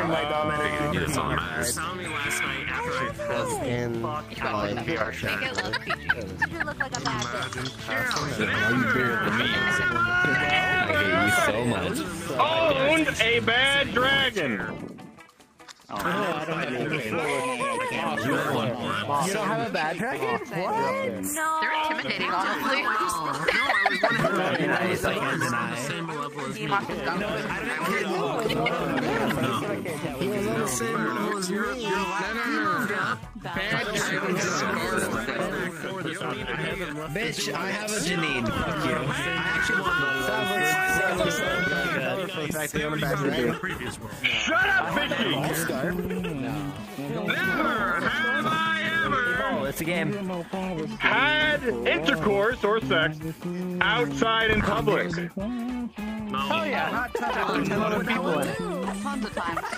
my dominant. You saw me last night after I fell. In Vrchat. Make it look PG. You look like a bad bitch. I hate you so much. Owned a bad dragon. You don't have a bad dragon? What? No. They're intimidating, honestly. Bitch, I have a Janine. Fuck you. I actually want Shut up, Fishy! Never have I ever It's a game. had intercourse or sex outside in public. Oh yeah, not touching 10 other people in it. Tons of times.